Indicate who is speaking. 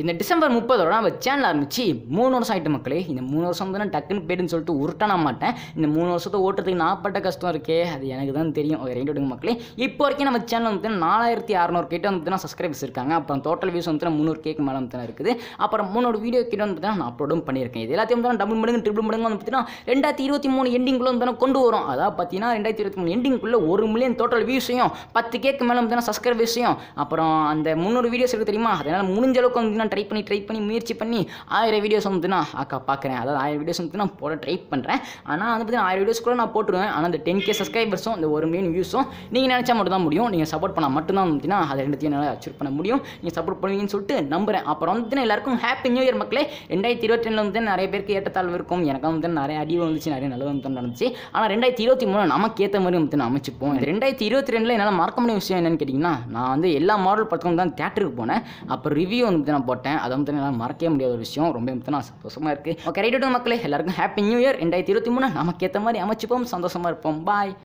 Speaker 1: இந்த டிசம்பர் 30 நம்ம சேனல் ஆரம்பிச்சு 3 வருஷம் ஆகிட்டு மக்களே. இந்த 3 வருஷம் தான் டக்குன்னு போய்ட்டுன்னு சொல்லிட்டு உருட்டான மாட்டேன். இந்த 3 வருஷத்தை ஓட்டுறதுக்கு நான் பட்ட கஷ்டம் இருக்கே, அது எனக்கு தான் தெரியும். ரைட் விடுங்க மக்களே. இப்போ வரைக்கும் நம்ம சேனல் வந்து 4600 கிட்ட வந்து சப்ஸ்கிரைபர்ஸ் இருக்காங்க. அப்புறம் டோட்டல் வியூஸ் வந்து 300 கேக்கு மேலே வந்து இருக்குது. அப்புறம் 300 வீடியோ கிட்ட வந்து நான் அப்லோடும் பண்ணியிருக்கேன். இது எல்லாத்தையும் வந்து டபுள் மடங்கு ட்ரிபிள் மடங்கு வந்து பார்த்தீங்கன்னா 2023 எண்டிங்குள்ளே வந்து கொண்டு வரும். அதாவது பார்த்தீங்கன்னா 2023 எண்டிங்குள்ளே 1 மில்லியன் டோட்டல் வியூஸையும் 10 கேக்கு மேலே வந்து சப்ஸ்கிரைபர்ஸையும் அப்புறம் அந்த 300 வீடியோஸ் இருக்குது தெரியுமா, அதனால் முடிஞ்ச அளவுக்கு வந்து நான் ட்ரை பண்ணி முயற்சி பண்ணி 1000 வீடியோஸ் வந்து நான் பார்க்குறேன். அதாவது 1000 வீடியோஸ் வந்து நான் போட ட்ரை பண்ணுறேன். ஆனால் வந்து பார்த்தீங்கன்னா 1000 வீடியோஸ் கூட நான் போட்டுருவேன். ஆனால் அந்த 10K சப்ஸ்கிரைபர்ஸும் இந்த 1 மில்லியன் வியூஸும் நீங்கள் நினச்சா மட்டும் தான் முடியும். நீங்கள் சப்போர்ட் பண்ணால் மட்டும்தான் வந்துன்னா அதை ரெண்டுத்தையும் என்னால் அச்சீவ் பண்ண முடியும். நீங்கள் சப்போர்ட் பண்ணுவீங்கன்னு சொல்லிட்டு நம்புகிறேன். அப்புறம் வந்து எல்லாருக்கும் ஹாப்பி நியூ இயர் மக்களே. 2022 வந்து நிறைய பேருக்கு ஏற்றத்தாழ்வு இருக்கும். எனக்கு வந்து நிறைய அடி வந்துச்சு, நிறைய நல்லது வந்து நடந்துச்சு. ஆனால் 2023 நமக்கு ஏற்ற மாதிரி வந்து நான் அமைச்சுப்போம். 2022 என்னால் மறக்க முடிய விஷயம் என்னன்னு கேட்டிங்கன்னா, நான் வந்து எல்லா மாடல் படத்துக்கும் தான் தேட்டருக்கு போனேன். அப்போ ரிவ்யூ வந்து நான் போட்டேன். அதை வந்து என்னால் மறக்கவே முடியாத ஒரு விஷயம். ரொம்ப வந்து நான் சந்தோஷமாக இருக்குது. ஓகே ரைட் மக்களே, எல்லாருக்கும் ஹாப்பி நியூ இயர். 2023 நமக்கு ஏற்ற மாதிரி அமைச்சுப்போம், சந்தோஷமாக இருப்போம். பாய்.